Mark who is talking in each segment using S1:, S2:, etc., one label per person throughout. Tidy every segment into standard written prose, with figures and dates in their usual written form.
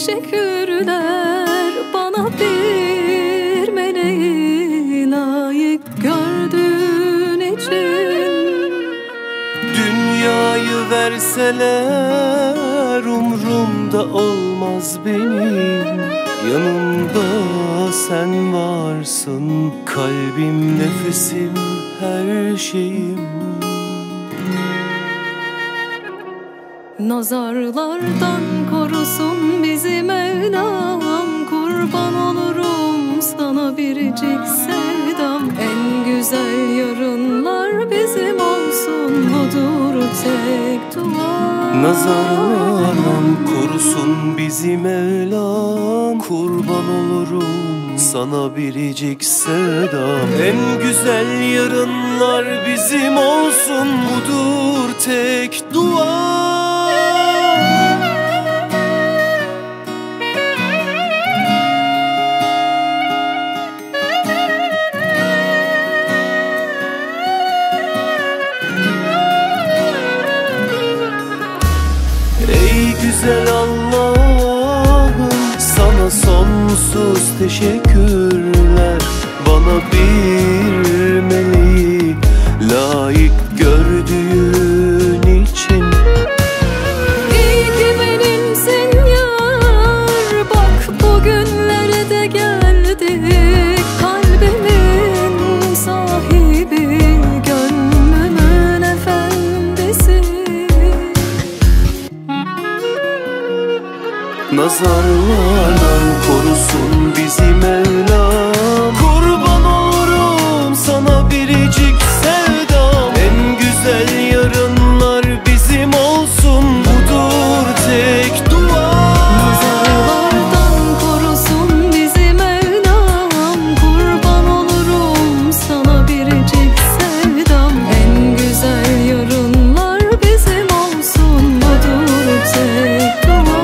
S1: teşekkürler bana bir meleği layık gördüğün için.
S2: Dünyayı verseler umrumda olmaz benim, yanımda sen varsın, kalbim, nefesim, her şeyim.
S1: Nazarlardan korusun bizi Mevlam, kurban olurum sana biricik sevdam. En güzel yarınlar bizim olsun, budur tek dua.
S2: Nazarlardan korusun bizi Mevlam, kurban olurum sana biricik sevdam. En güzel yarınlar bizim olsun, budur tek dua. Ey güzel Allah'ım, sana sonsuz teşekkürler, bana bir meleği layık gördüğün için.
S1: İyi ki benimsin yar, bak bugünlere de geldik. Kalbimin sahibi, gönlümün efendisi.
S2: Nazarlardan korusun bizi Mevlam, kurban olurum sana biricik sevdam. En güzel yarınlar bizim olsun, budur tek dua.
S1: Nazarlardan korusun bizi Mevlam, kurban olurum sana biricik sevdam. En güzel yarınlar bizim olsun, budur tek dua.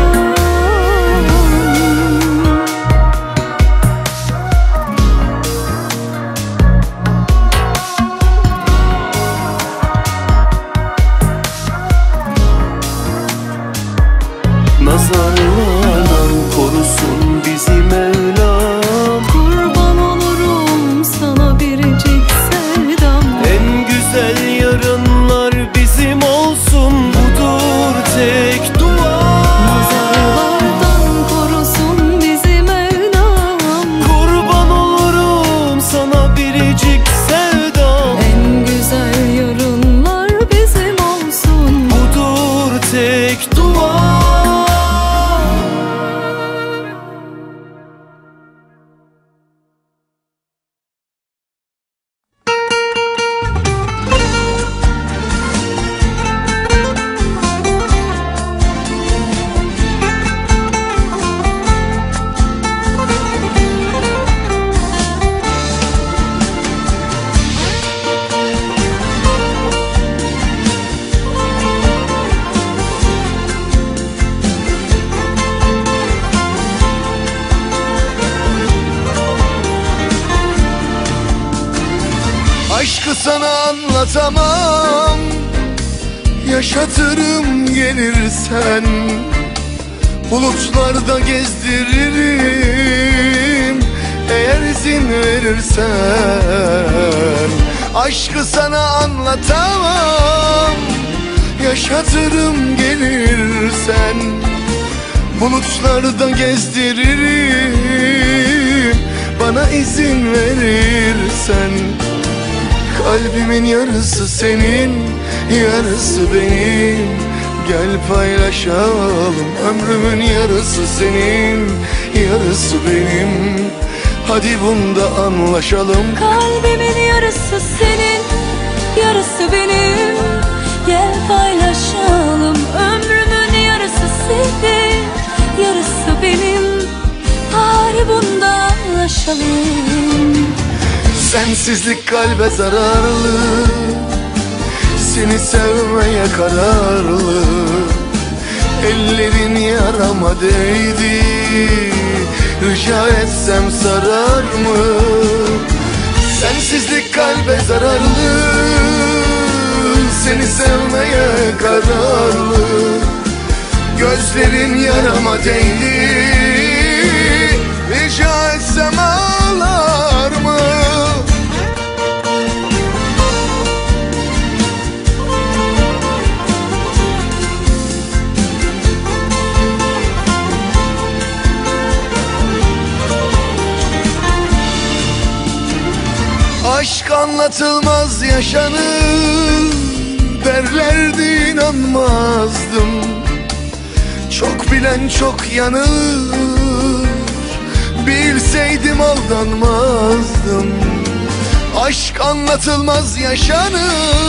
S2: Nazarlardan korusun bizi Mevlam,
S1: Kurban olurum sana biricik sevdam.
S2: en güzel yarınlar bizim olsun, budur tek dua.
S1: Nazarlardan korusun bizi Mevlam,
S2: Kurban olurum sana biricik sevdam.
S1: en güzel yarınlar bizim olsun,
S2: Budur tek dua.
S3: Aşkı sana anlatamam, yaşatırım gelirsen. Bulutlarda gezdiririm eğer izin verirsen. Aşkı sana anlatamam, yaşatırım gelirsen. Bulutlarda gezdiririm bana izin verirsen. Kalbimin yarısı senin, yarısı benim. Gel paylaşalım, ömrümün yarısı senin, yarısı benim. Hadi bunda anlaşalım.
S1: kalbimin yarısı senin, yarısı benim. Gel paylaşalım, ömrümün yarısı senin, yarısı benim. Hadi bunda anlaşalım.
S3: Sensizlik kalbe zararlı, seni sevmeye kararlı. Ellerin yarama değdi, rica etsem sarar mı? Sensizlik kalbe zararlı, seni sevmeye kararlı. Gözlerin yarama değdi, rica etsem ağlar mı? Aşk anlatılmaz yaşanır derlerdi, inanmazdım. Çok bilen çok yanılır, bilseydim aldanmazdım. Aşk anlatılmaz yaşanır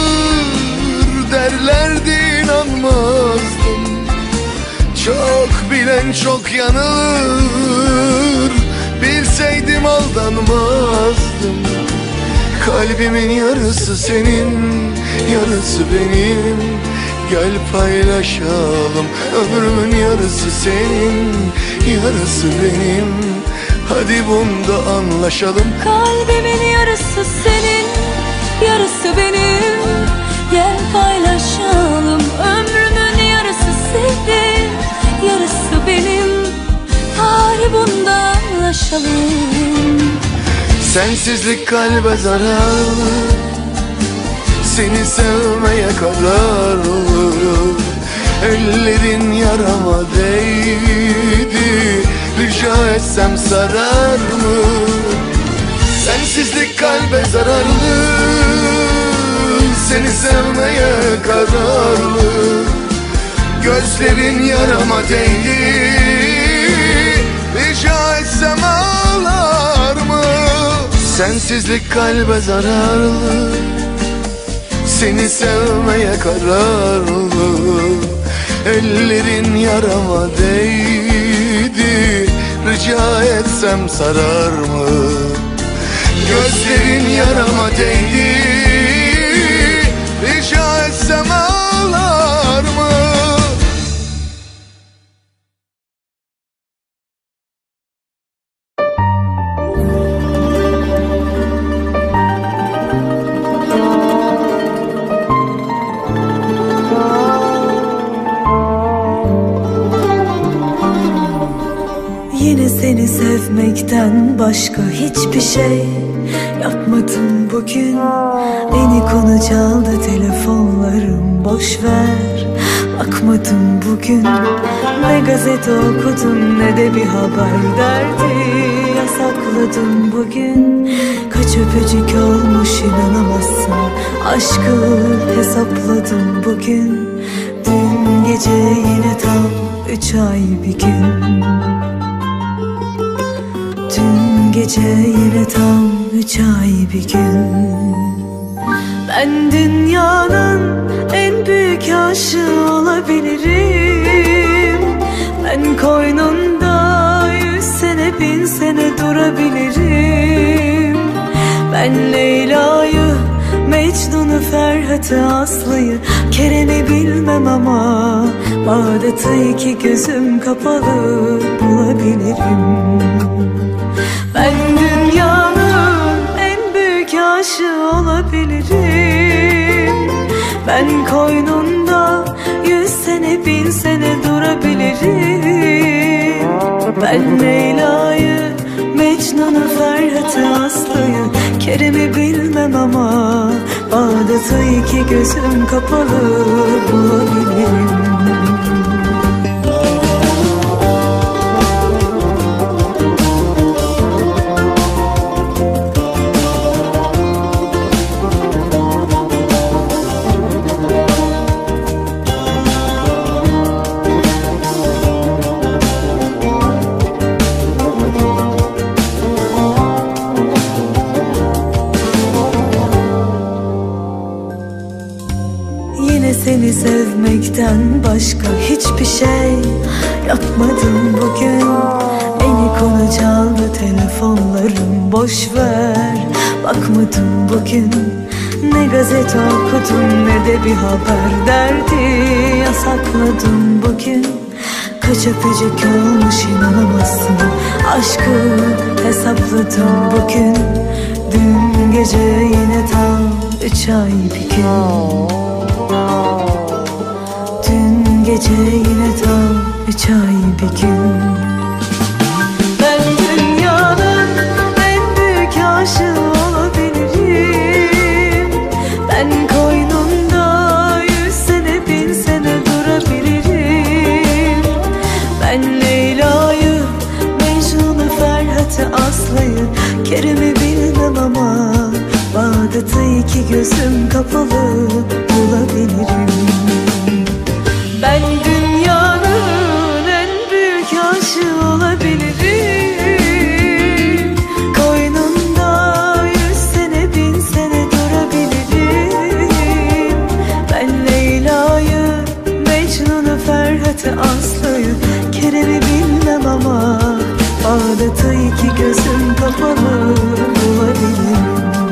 S3: derlerdi, inanmazdım. Çok bilen çok yanılır, bilseydim aldanmazdım. Kalbimin yarısı senin, yarısı benim. Gel paylaşalım, ömrümün yarısı senin, yarısı benim. Hadi bunda anlaşalım.
S1: Kalbimin yarısı senin, yarısı benim. Gel paylaşalım, ömrümün yarısı senin, yarısı benim. Hadi bunda anlaşalım.
S3: Sensizlik kalbe zararlı, seni sevmeye kararlı. Ellerin yarama değdi, rica etsem sarar mı? Sensizlik kalbe zararlı, seni sevmeye kararlı. Gözlerin yarama değdi, rica etsem ağlar mı? Sensizlik kalbe zararlı, seni sevmeye kararlı. Ellerin yarama değdi, rica etsem sarar mı? Gözlerin yarama değdi, rica etsem ağlar mı?
S1: Yine seni sevmekten başka hiçbir şey yapmadım bugün. Beni konu çaldı telefonlarım, boş ver, bakmadım bugün. Ne gazete okudum ne de bir haber derdi, yasakladım bugün. Kaç öpücük olmuş inanamazsın, aşkı hesapladım bugün. Dün gece yine tam 3 ay bir gün. Dün gece yine tam 3 ay bir gün. Ben dünyanın en büyük aşığı olabilirim. Ben koynunda 100 sene 1000 sene durabilirim. Ben Leyla'yı, Mecnun'u, Ferhat'ı, Aslı'yı, Kerem'i bilmem ama Bağdat'ı 2 gözüm kapalı bulabilirim. Ben dünyanın en büyük aşığı olabilirim. Ben koynunda 100 sene 1000 sene durabilirim. Ben Leyla'yı, Mecnun'u, Ferhat'ı, Aslı'yı, Kerem'i bilmem ama Bağdat'ı 2 gözüm kapalı bulabilirim. Seni sevmekten başka hiçbir şey yapmadım bugün. Beni konu çaldı telefonlarım, boş ver, bakmadım bugün. Ne gazete okudum ne de bir haber derdi, yasakladım bugün. Kaç öpücük olmuş inanamazsın, aşkı hesapladım bugün. Dün gece yine tam 3 ay bir gün. Dün gece yine tam 3 ay bir gün. Ben dünyanın en büyük aşığı olabilirim. Ben koynunda 100 sene 1000 sene durabilirim. Ben Leyla'yı, Mecnun'u, Ferhat'ı, Aslı'yı, Kerem'i bilmem ama Bağdat'ı iki gözüm kapalı bulabilirim. Ben dünyanın en büyük aşığı olabilirim. Koynunda 100 sene 1000 sene durabilirim. Ben Leyla'yı, Mecnun'u, Ferhat'ı, Aslı'yı, Kerem'i bilmem ama Bağdat'ı iki gözüm kapalı bulabilirim.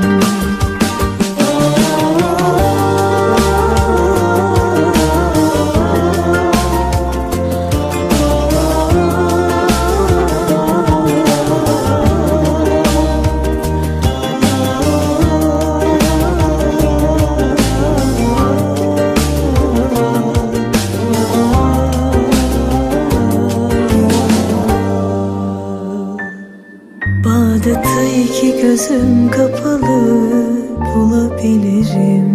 S1: Bağdat'ı iki gözüm kapalı bulabilirim.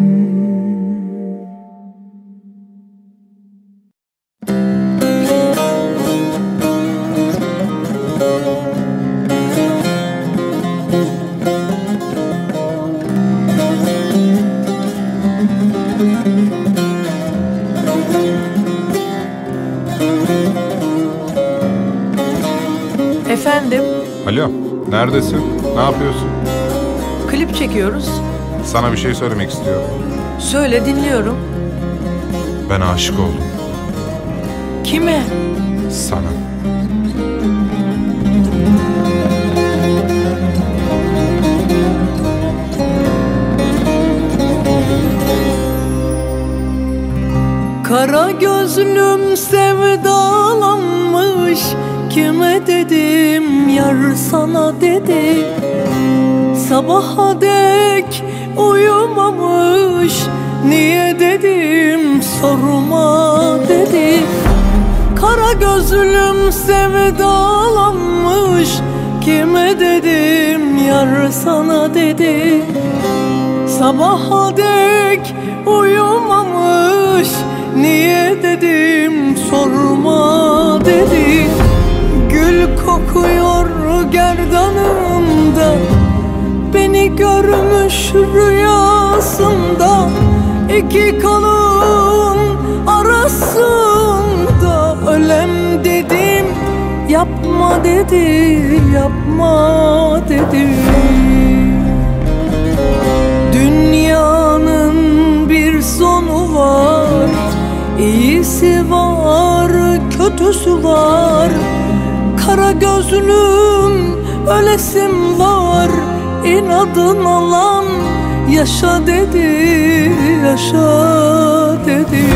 S4: Efendim,
S5: Alo, neredesin? Ne yapıyorsun?
S4: klip çekiyoruz.
S5: Sana bir şey söylemek istiyorum.
S4: Söyle, dinliyorum.
S5: Ben aşık oldum.
S4: Kime?
S5: Sana.
S4: Kara gözlüm sevdalanmış. Kime dedim, yar sana dedi. Sabaha dek uyumamış. Niye dedim, sorma dedi. Kara gözlüm sevdalanmış. Kime dedim, yar sana dedi. Sabaha dek uyumamış. Niye dedim, sorma dedi. Gül kokuyor gerdanımda, beni görmüş rüyasında. İki kolun arasında ölem dedim. Yapma dedi, yapma dedi. Dünyanın bir sonu var, iyisi var, kötüsü var. Kara gözlüm ölesim var. İnadın olan yaşa dedi, yaşa dedi.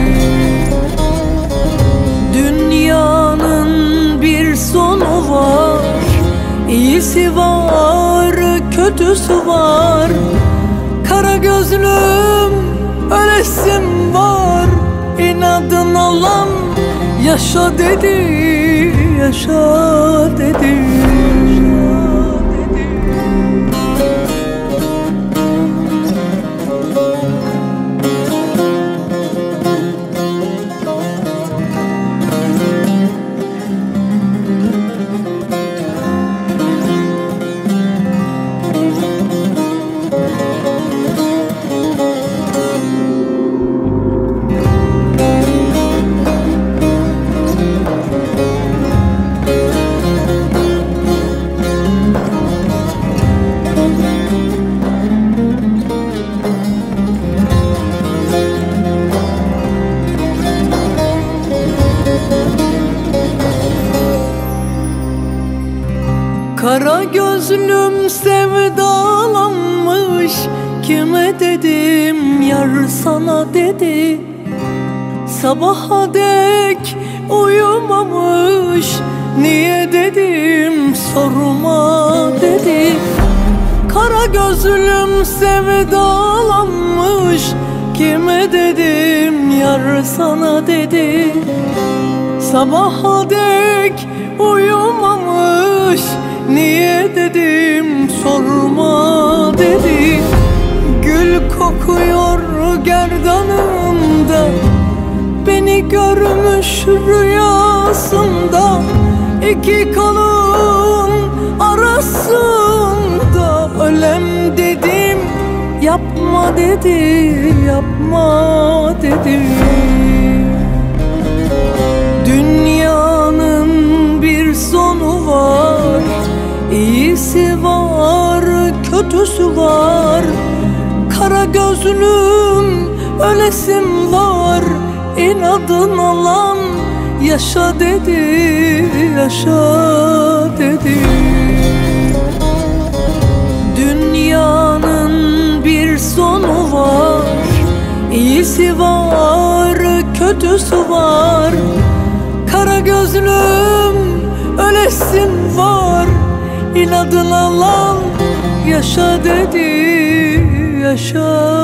S4: Dünyanın bir sonu var, iyisi var, kötüsü var. Kara gözlüm ölesim var. İnadın olan yaşa dedi, yaşa dedi. Kara gözlüm sevdalanmış. Kime dedim, yar sana dedi. Sabaha dek uyumamış. Niye dedim, sorma dedi. Kara gözlüm sevdalanmış. Kime dedim yar sana dedi, sabaha dek uyumamış. Niye dedim sorma dedi. Gül kokuyor gerdanımda, beni görmüş rüyasında. İki kolun arasında ölem dedim, yapma dedi, yapma dedi. Dünyanın bir sonu var, iyisi var, kötüsü var. Kara gözlüm ölesim var, inadına lan yaşa dedi, yaşa dedi. Dünyanın bir sonu var, iyisi var, kötüsü var. Kara gözlüm ölesim var, inadına lan yaşa dedi, yaşa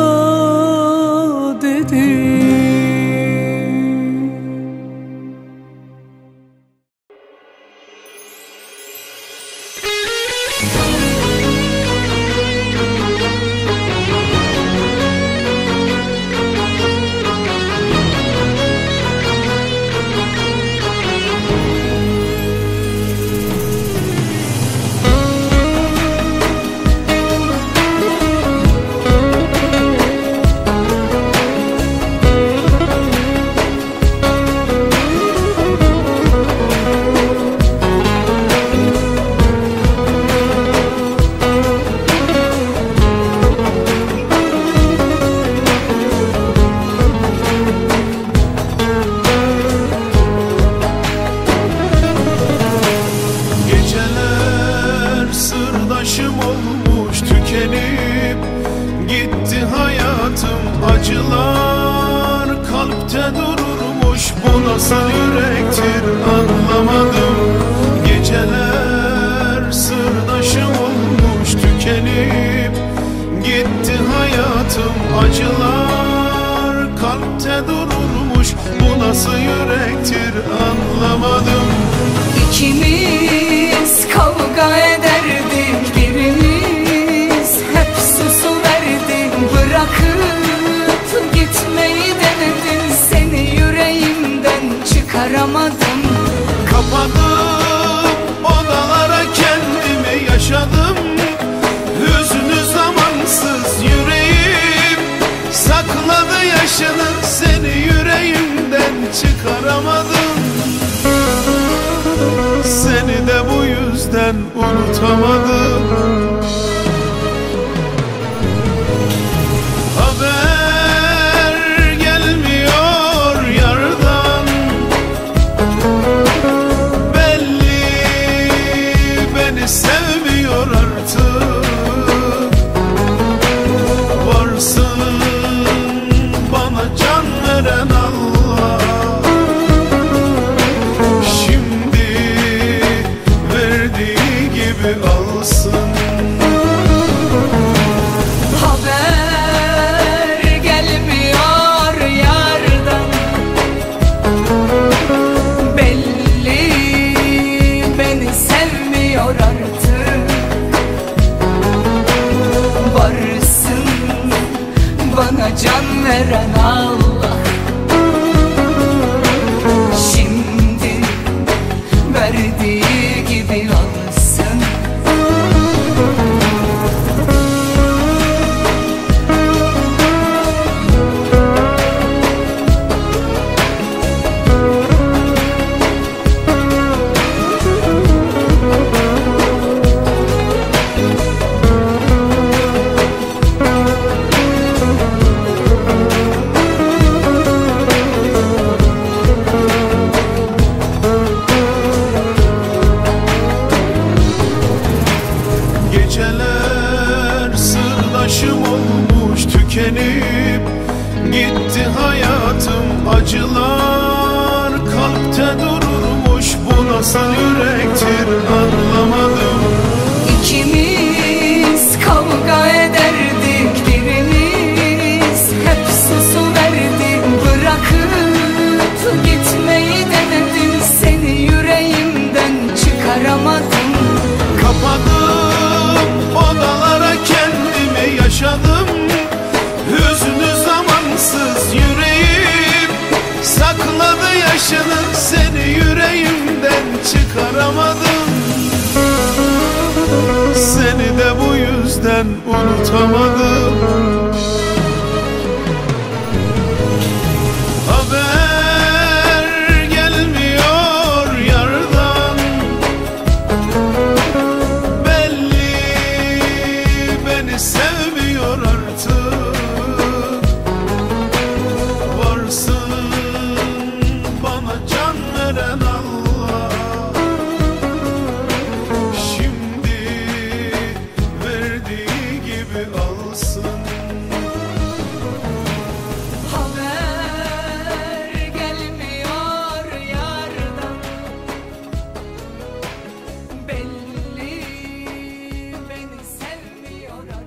S4: dedi.
S1: İkimiz kavga ederdik, birimiz hep sus
S2: Seni de bu yüzden unutamadım. Haber gelmiyor yardan, belli beni sevmiyor artık. Varsın bana can veren Allah, şimdi verdiği gibi alsın.
S4: Haber gelmiyor yardan, belli beni sevmiyor artık.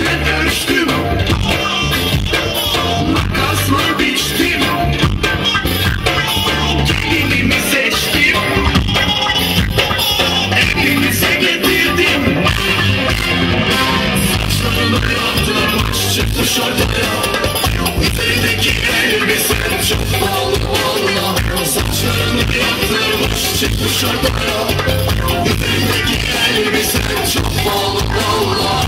S2: Hasret düştüm, makasla biçtim, gelinimi seçtim, evimize getirdim. Saçlarını yaptım, baş çıktı şarkıya. Üzerindeki elbisen çok pahalı valla. Saçlarını yaptırmış çıktı şarkıya. Üzerindeki elbisen çok pahalı valla.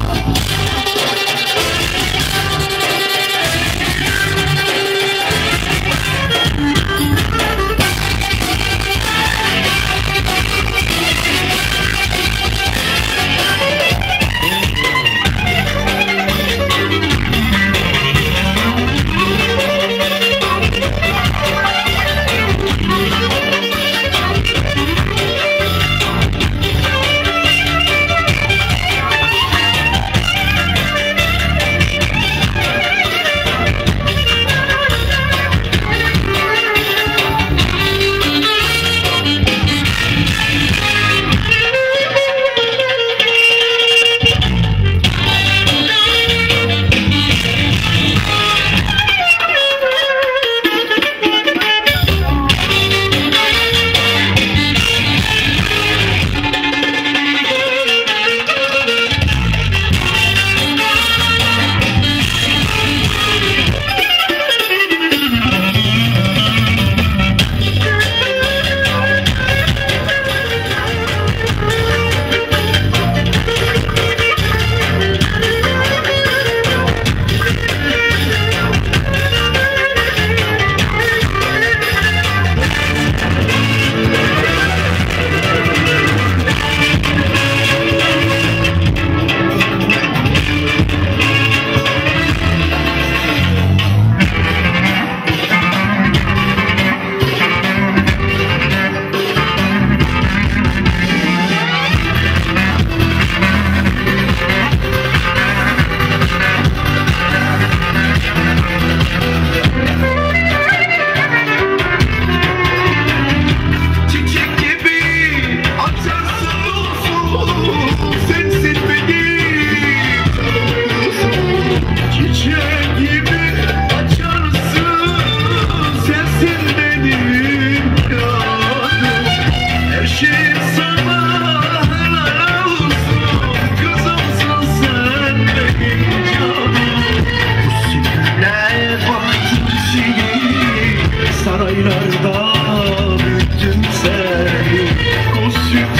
S6: Saraylarda büyüttüm seni, koz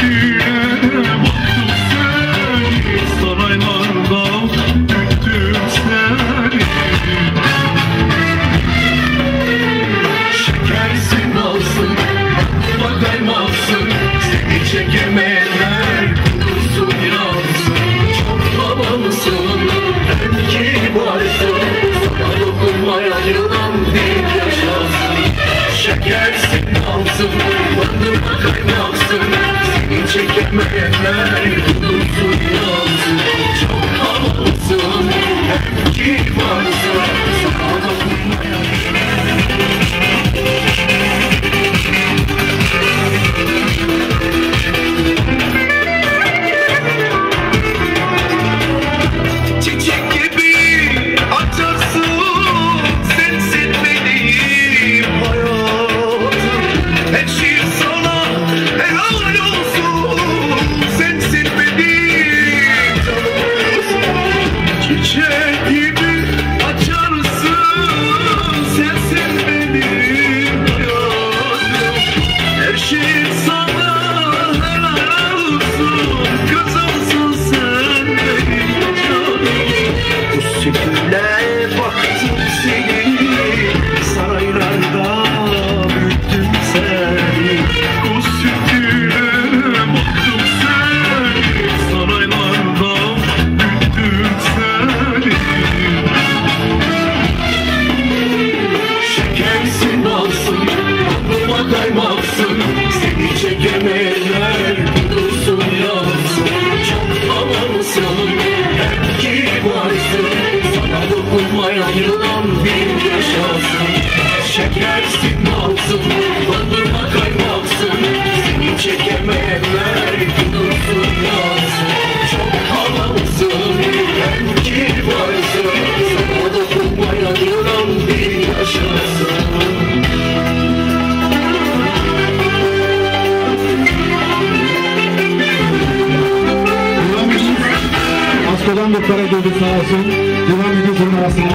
S6: sütüne baktım seni. Saraylarda büyüttüm seni.
S2: Şekersin alsın, aklıma kaymazsın. Seni çekemeyenler kudursun yansın. Çok havalısın, hem kibarsın. Sana dokunmayan yılan değil yaşasın. Şekersin alsın, bandırma kaynaksın. Seni çekemeyenler kudursun yansın. Çok havalısın, hem kibarsın. Sana dokunmayan çiçek gibi açarsın, sensin benim hayatım. Her şey sana helal olsun, sensin benim canım. Çiçek gibi açarsın, sensin benim hayatım. Her şey sana helal olsun, kızımsın sen benim canım. Bu sütüne baktım seni, saraylarda büyüttüm seni.
S6: Koz sütüne baktım seni, saraylarda büyüttüm seni.
S2: Şekersin alsın, aklıma kaymaksın. Seni çekemeyenler kudursun yansın. Çok havalısın, hem kibarsın. Sana dokunmayan yılan bir yaşasın. Şekersin alsın, bandırma kaymaksın. Seni çekemeyenler kudursun yansın. Çok havalısın, hem kibarsın.
S7: olsun. Devam ediyor bunun arasında.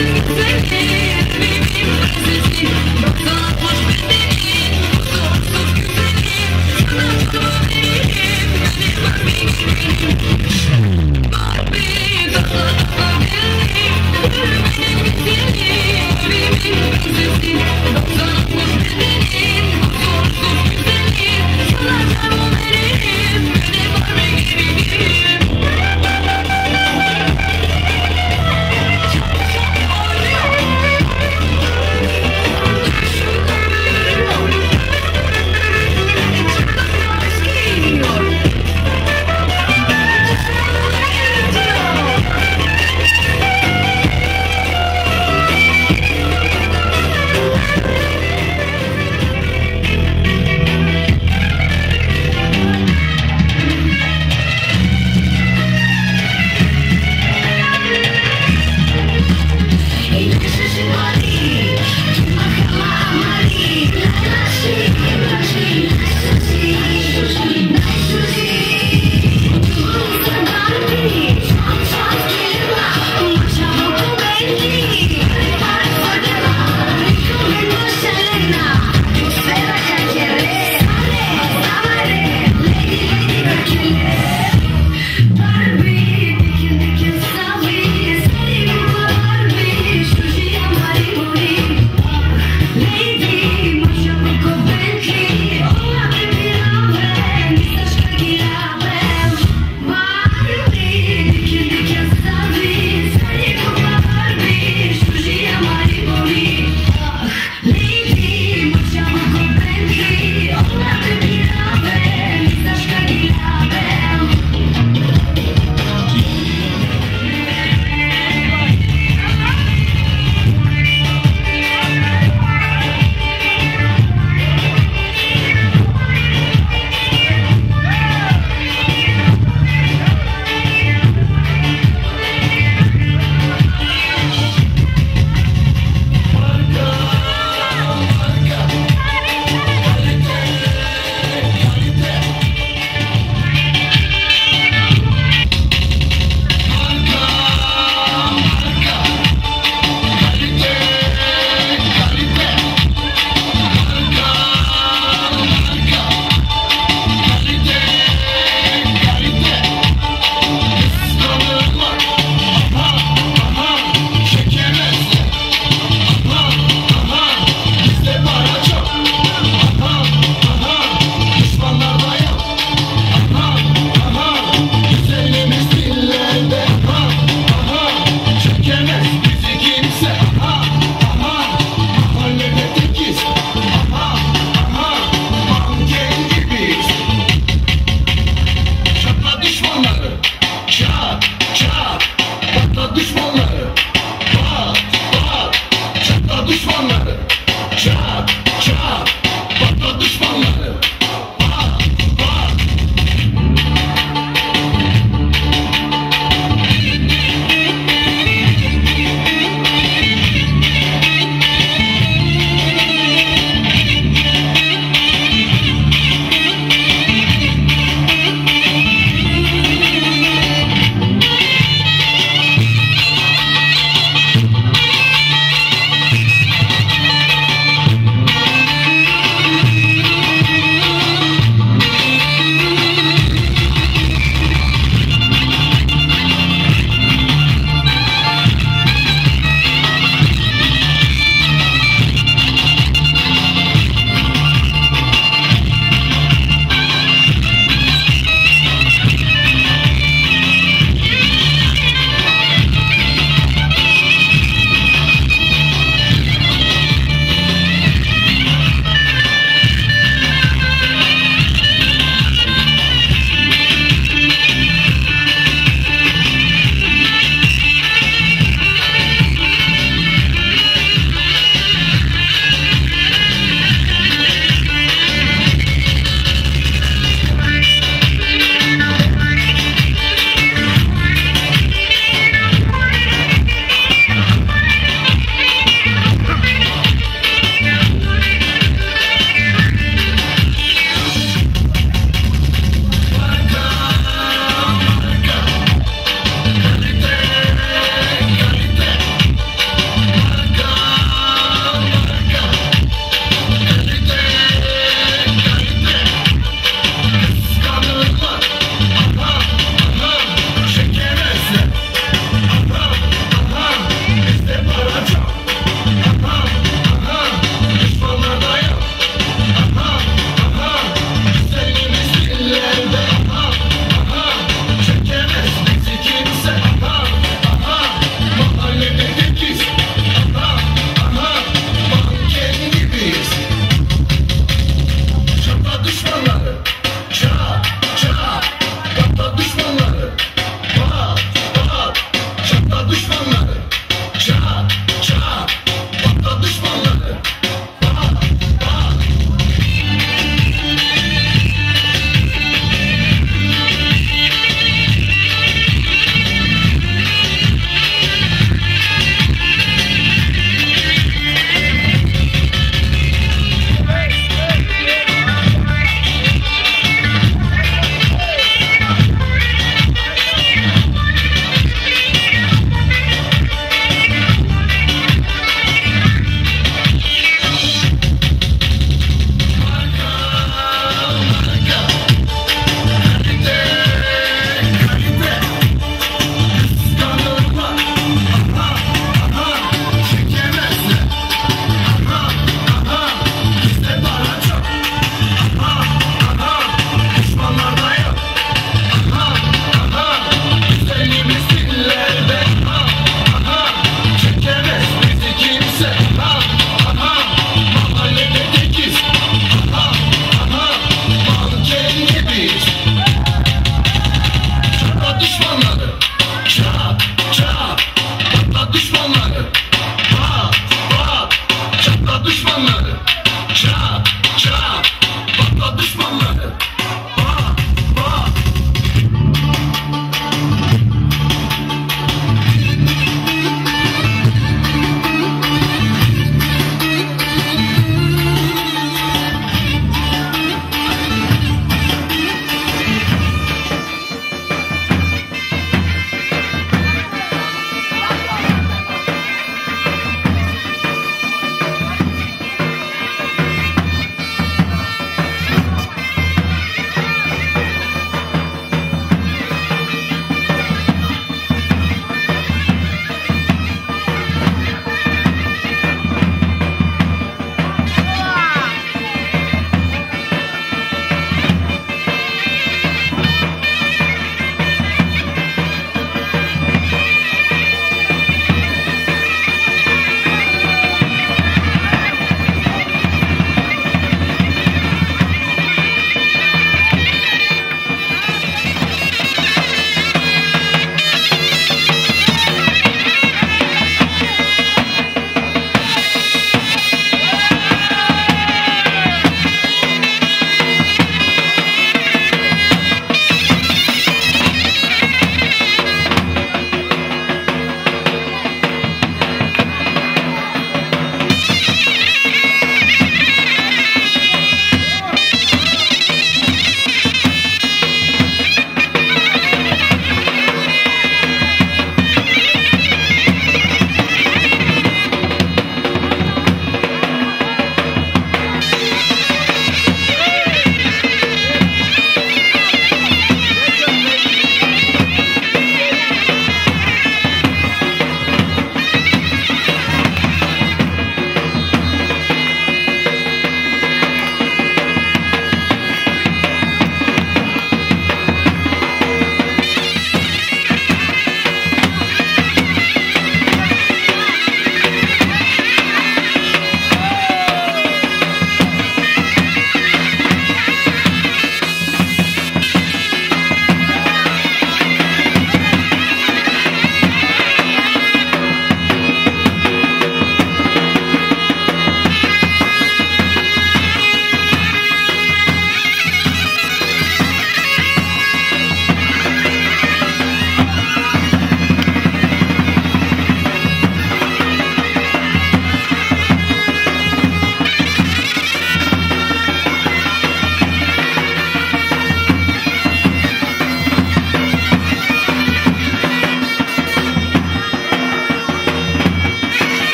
S1: Benim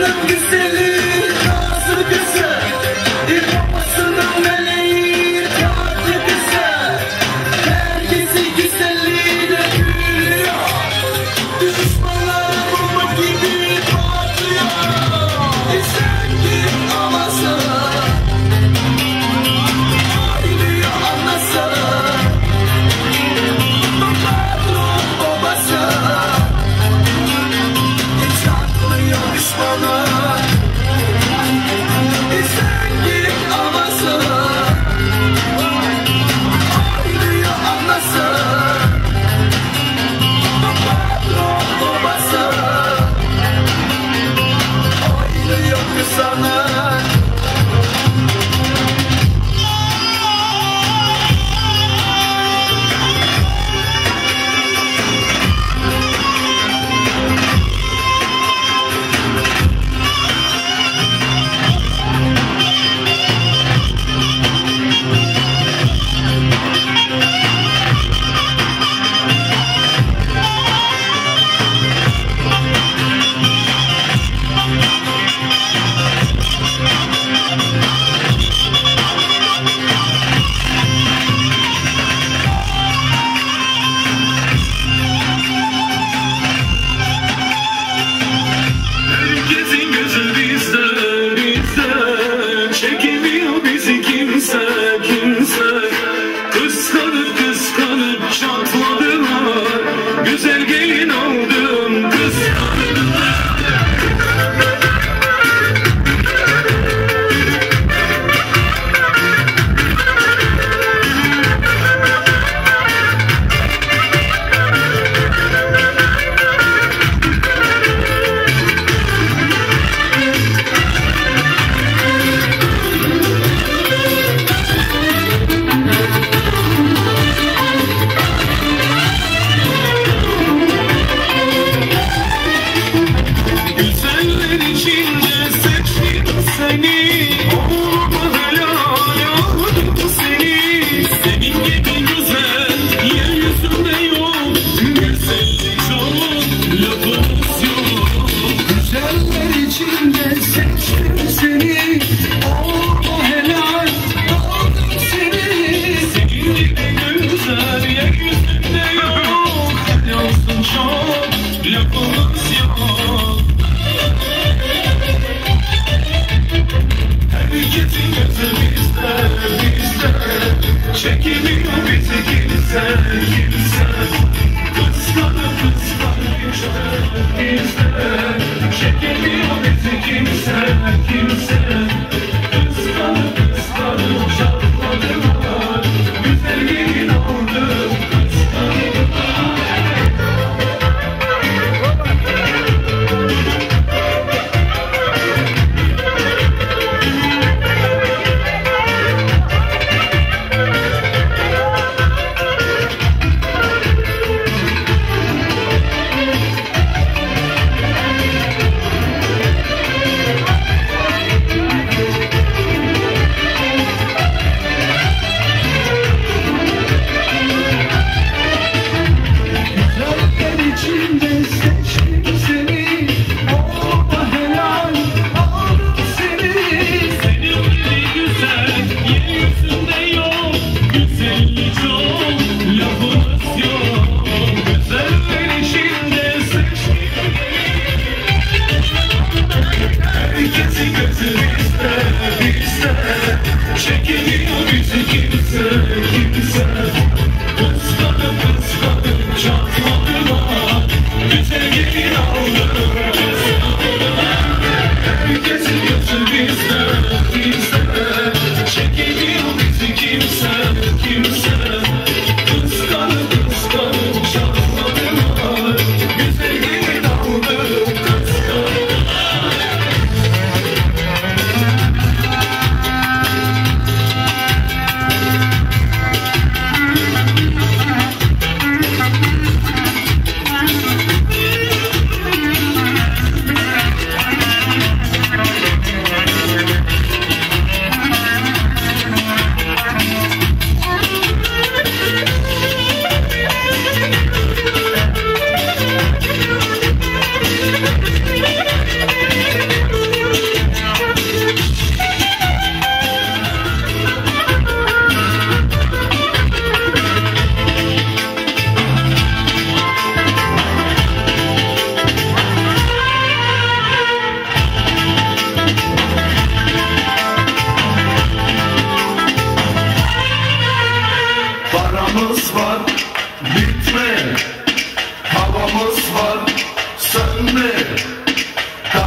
S2: babasının güzeli nazlı kızı, babasının meleği tatlı kızı. Herkesi güzelliğine gülüyor, düşmanlar bomba gibi patlıyor. Sen git amasana, ağlıyor anlasana. Patron babası hiç atmıyor düşmana. Sen git amasana, ağlıyor anlasana. Patron babası ağlıyor kızana. Herkesin gözü bizde, bizde. Çekemiyor bizi kimse, kimse. Kıskanıp kıskanıp çatladılar. Güzel gelin oldum, kıskandılar.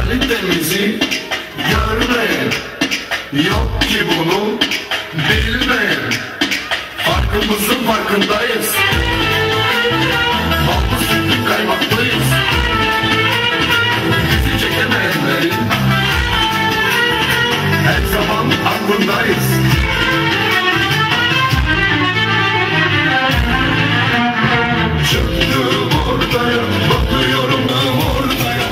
S2: Kalitemizi görmeyen, yok ki bunu bilmeyen, farkımızın farkındayız. Ballı sütlü kaymaklıyız. Bizi çekemeyenlerin her zaman aklındayız. Çöktüm ortaya, bakıyorum ortaya.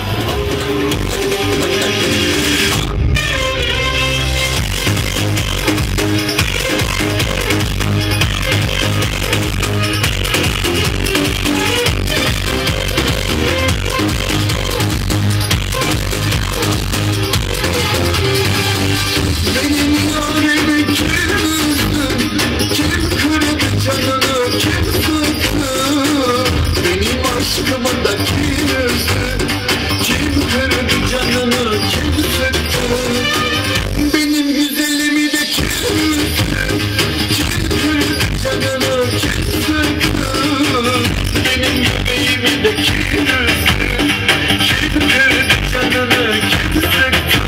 S2: Benim yarimi kim üzdü, kim kırdı canını, kim sıktı? Benim aşkımı da kim üzdü, kim kırdı canını, kim sıktı? Benim güzelimi de kim üzdü, kim kırdı canını, kim sıktı? Benim yüreğimi de kim üzdü, kim kırdı canını, kim sıktı?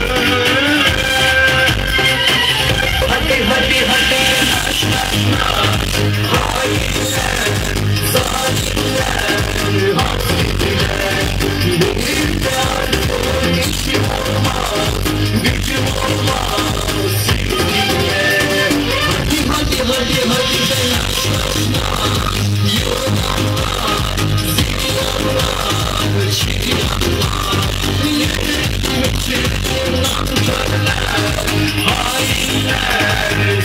S2: Hadi hadi hadi naş naş naş. Hainler, zalimler, hasretler. Benim de artık işim olmaz, gücüm olmaz seninle. Hadi hadi hadi hadi de naş naş naş. Yılanlar, zilyanlar, şiryanlar. Yerim için nankörler, hainler.